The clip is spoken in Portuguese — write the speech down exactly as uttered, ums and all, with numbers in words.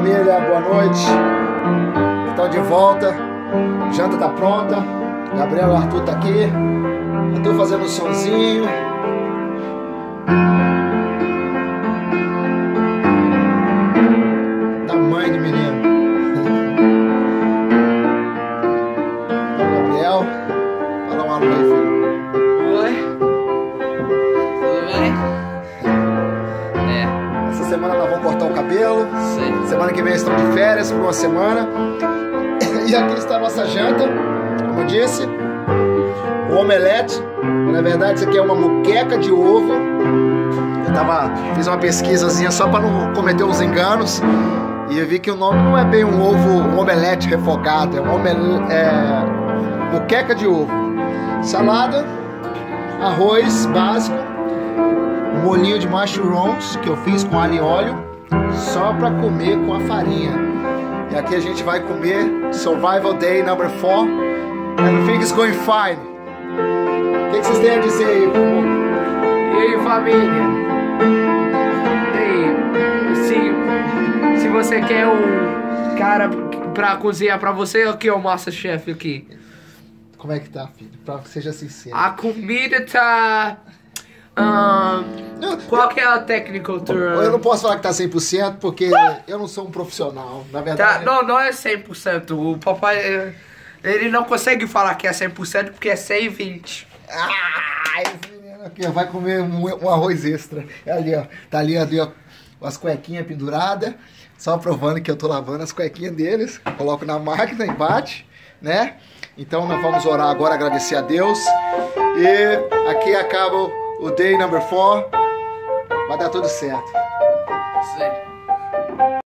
família, boa noite. Estão de volta. Janta tá pronta. Gabriel e Arthur tá aqui. Arthur fazendo um sonzinho. Tamanho do menino. Gabriel, fala um alô aí, filho. Semana nós vamos cortar o cabelo. Sim. Semana que vem estão de férias por uma semana. E aqui está a nossa janta. Como eu disse, o omelete. Na verdade isso aqui é uma muqueca de ovo. Eu tava, fiz uma pesquisazinha só para não cometer uns enganos. E eu vi que o nome não é bem um ovo, um omelete refogado. É uma omelete, é, muqueca de ovo. Salada, arroz básico, um molhinho de mushrooms que eu fiz com alho e óleo, só para comer com a farinha. E aqui a gente vai comer Survival Day number four. Everything's going fine. O que, que vocês têm a dizer aí? E aí, família? E aí, se, se você quer um cara pra cozinhar pra você, aqui é o Masterchef aqui. Como é que tá, filho? Pra que seja sincero. A comida tá... Um, qual que é o technical term? Eu não posso falar que tá cem por cento porque eu não sou um profissional, na verdade. Tá, não, não é cem por cento. O papai, ele não consegue falar que é cem por cento porque é cem e vinte. Ah, esse menino aqui ó, vai comer um, um arroz extra. É ali, ó. Tá ali, ali, ó, as cuequinhas penduradas. Só provando que eu tô lavando as cuequinhas deles. Coloco na máquina e bate, né? Então nós vamos orar agora, agradecer a Deus. E aqui acaba o day number four. Vai dar tudo certo. Sim.